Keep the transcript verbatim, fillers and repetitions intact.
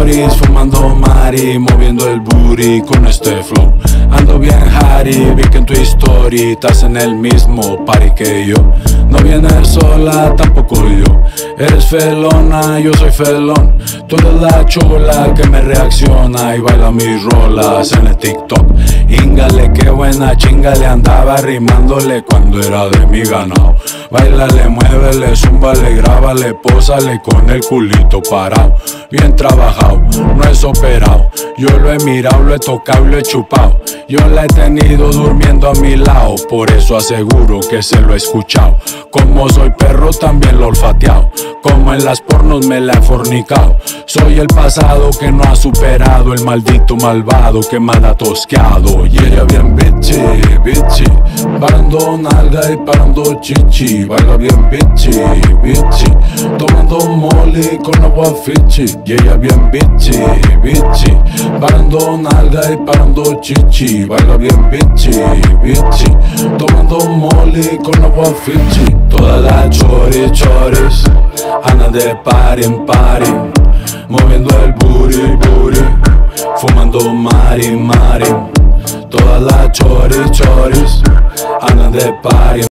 choris, fumando mari, moviendo el booty con este flow. Ando bien Harry, vi que en tu story estás en el mismo party que yo. No vienes sola, tampoco yo. Eres felona, yo soy felón. Tú eres la chula que me reacciona y baila mis rolas en el TikTok. Íngale, qué buena chinga le andaba rimándole cuando era de mi ganado. Báilale, muévele, zúmbale, grábale, pósale con el culito parado. Bien trabajado, no es operado. Yo lo he mirado, lo he tocado y lo he chupado. Yo la he tenido durmiendo a mi lado, por eso aseguro que se lo he escuchado. Como soy perro también lo he olfateado, como en las pornos me la he fornicado. Soy el pasado que no ha superado, el maldito malvado que me ha tosqueado. Y ella bien bitchy, bitchy, parando nalga y parando chichi. Baila bien bitchy, bitchy, tomando molly con agua fichi. Y ella bien bitchy, bitchy, parando nalga y parando chichi. Baila bien bitchy, bitchy, tomando molly con agua fichi. Todas las choris, choris, andan de party en party, moviendo el booty, booty, fumando mari, mari. Todas las choris, choris, andan de party.